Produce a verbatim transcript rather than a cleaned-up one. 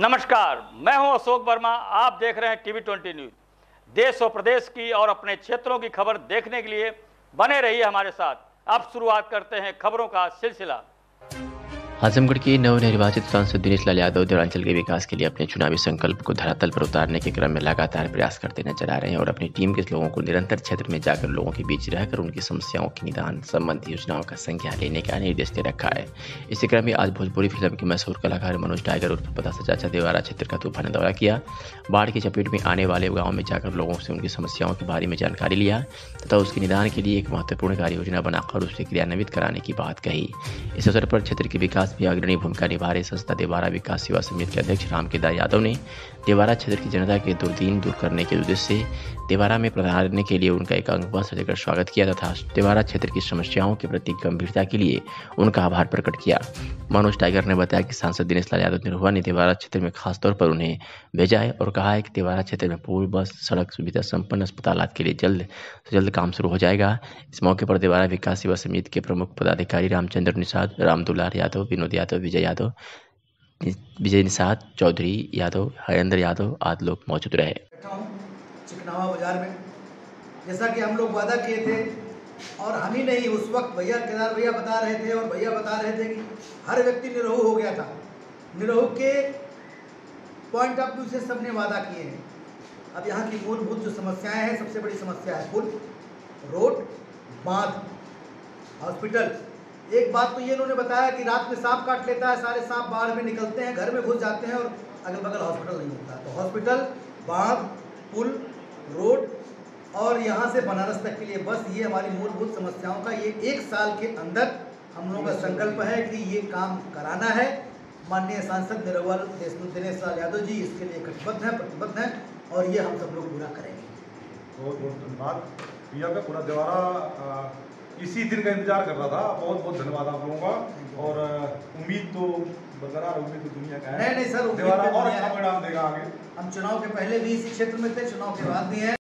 नमस्कार, मैं हूं अशोक वर्मा। आप देख रहे हैं टीवी ट्वेंटी न्यूज। देश और प्रदेश की और अपने क्षेत्रों की खबर देखने के लिए बने रहिए हमारे साथ। अब शुरुआत करते हैं खबरों का सिलसिला। आजमगढ़ के नवनिर्वाचित सांसद दिनेश लाल यादव उत्तरांचल के विकास के लिए अपने चुनावी संकल्प को धरातल पर उतारने के क्रम में लगातार प्रयास करते नजर आ रहे हैं और अपनी टीम के लोगों को निरंतर क्षेत्र में जाकर लोगों के बीच रहकर उनकी समस्याओं के निदान संबंधी योजनाओं का संज्ञान लेने का निर्देश दे रखा है। इसी क्रम में आज भोजपुरी फिल्म के मशहूर कलाकार मनोज टाइगर उर्फ पता से चाचा देवारा क्षेत्र का तूफानी दौरा किया। बाढ़ की चपेट में आने वाले गाँव में जाकर लोगों से उनकी समस्याओं के बारे में जानकारी लिया तथा उसके निदान के लिए एक महत्वपूर्ण कार्य योजना बनाकर उसे क्रियान्वित कराने की बात कही। इस अवसर पर क्षेत्र के विकास में अग्रणी भूमिका निभा रहे संस्था देवारा विकास सेवा समिति के अध्यक्ष रामकेदार यादव ने देवारा क्षेत्र की जनता के दुर्दीन दूर करने के उद्देश्य से देवारा में पधारने के लिए उनका एक अंगवस्त्र देकर स्वागत किया तथा देवारा क्षेत्र की समस्याओं के प्रति गंभीरता के लिए उनका आभार प्रकट किया। मनोज टाइगर ने बताया कि सांसद दिनेश लाल यादव निरहुआ ने देवारा क्षेत्र में खासतौर पर उन्हें भेजा है और कहा है कि देवारा क्षेत्र में पुल, बस, सड़क सुविधा संपन्न अस्पताल के लिए जल्द से जल्द काम शुरू हो जाएगा। इस मौके पर देवारा विकास सेवा समिति के प्रमुख पदाधिकारी रामचंद्र निषाद, रामदुलार यादव, विनोद यादव, विजय यादव, विजय निषाद, चौधरी यादव, हरेंद्र यादव आदि लोग मौजूद रहे। चिकनावा बाजार में जैसा कि हम लोग वादा किए थे और हम ही नहीं, उस वक्त भैया केदार भैया बता रहे थे और भैया बता रहे थे कि हर व्यक्ति निरहु हो गया था। निरहु के पॉइंट ऑफ व्यू से सबने वादा किए हैं। अब यहाँ की मूलभूत जो समस्याएं हैं, सबसे बड़ी समस्या है पुल, रोड, बांध, हॉस्पिटल। एक बात तो ये इन्होंने बताया कि रात में सांप काट लेता है, सारे सांप बाहर में निकलते हैं, घर में घुस जाते हैं और अगल बगल हॉस्पिटल नहीं होता। तो हॉस्पिटल, बांध, पुल, रोड और यहाँ से बनारस तक के लिए बस, ये हमारी मूलभूत समस्याओं का ये एक साल के अंदर हम लोगों का संकल्प है कि ये काम कराना है। माननीय सांसद निरहुआ दिनेश लाल यादव जी इसके लिए कटिबद्ध हैं, प्रतिबद्ध हैं और ये हम सब लोग पूरा करेंगे। बहुत बहुत धन्यवाद भैया का। पूरा देवारा इसी दिन का इंतजार कर रहा था। बहुत बहुत धन्यवाद आप लोगों का और उम्मीद तो बरकरार, उम्मीद तो दुनिया का है। नहीं नहीं सर, देवारा और अच्छा परिणाम देगा आगे। हम चुनाव के पहले भी इसी क्षेत्र में थे, चुनाव के बाद भी हैं।